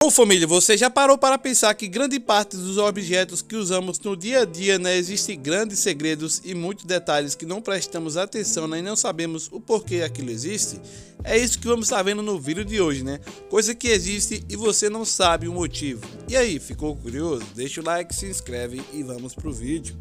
Bom, família, você já parou para pensar que grande parte dos objetos que usamos no dia a dia, existem grandes segredos e muitos detalhes que não prestamos atenção, e não sabemos o porquê aquilo existe? É isso que vamos estar vendo no vídeo de hoje, Coisa que existe e você não sabe o motivo. E aí, ficou curioso? Deixa o like, se inscreve e vamos pro vídeo.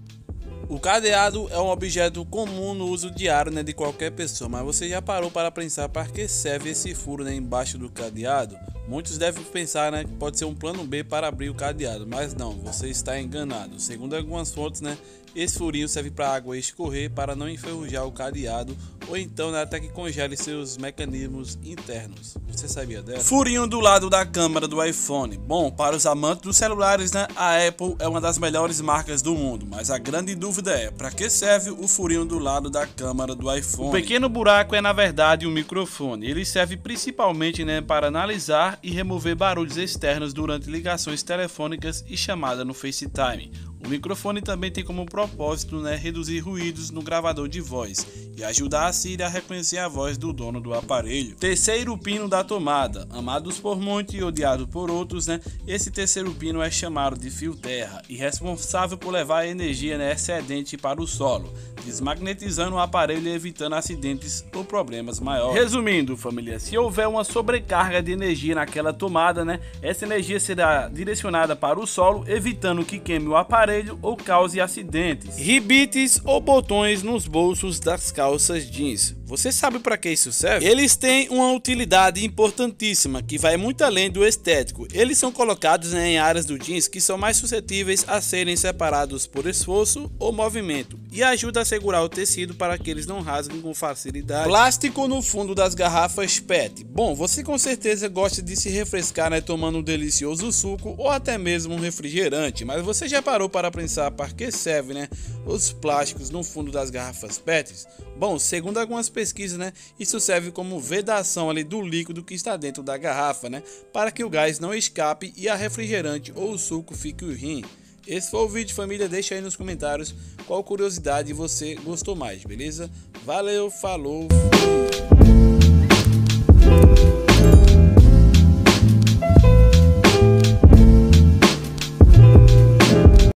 O cadeado é um objeto comum no uso diário de qualquer pessoa, mas você já parou para pensar para que serve esse furo embaixo do cadeado? Muitos devem pensar que pode ser um plano B para abrir o cadeado, mas não, você está enganado. Segundo algumas fontes, esse furinho serve para a água escorrer para não enferrujar o cadeado ou então até que congele seus mecanismos internos. Você sabia dessa? Furinho do lado da câmera do iPhone. Bom, para os amantes dos celulares, a Apple é uma das melhores marcas do mundo, mas a grande dúvida é, para que serve o furinho do lado da câmera do iPhone? O pequeno buraco é na verdade um microfone. Ele serve principalmente para analisar e remover barulhos externos durante ligações telefônicas e chamada no FaceTime. O microfone também tem como propósito reduzir ruídos no gravador de voz e ajudar a Siri a reconhecer a voz do dono do aparelho. Terceiro pino da tomada. Amados por muitos e odiado por outros, esse terceiro pino é chamado de fio terra e responsável por levar a energia excedente para o solo, desmagnetizando o aparelho e evitando acidentes ou problemas maiores. Resumindo, família, se houver uma sobrecarga de energia naquela tomada, essa energia será direcionada para o solo, evitando que queime o aparelho ou cause acidentes. Ribetes ou botões nos bolsos das calças jeans. Você sabe para que isso serve? Eles têm uma utilidade importantíssima que vai muito além do estético. Eles são colocados em áreas do jeans que são mais suscetíveis a serem separados por esforço ou movimento e ajuda a segurar o tecido para que eles não rasguem com facilidade. Plástico no fundo das garrafas PET. Bom, você com certeza gosta de se refrescar tomando um delicioso suco ou até mesmo um refrigerante, mas você já parou para pensar para que serve os plásticos no fundo das garrafas PET? Bom, segundo algumas pesquisas, isso serve como vedação do líquido que está dentro da garrafa, para que o gás não escape e a refrigerante ou o suco fique ruim. Esse foi o vídeo, família. Deixa aí nos comentários qual curiosidade você gostou mais, beleza? Valeu, falou, fui.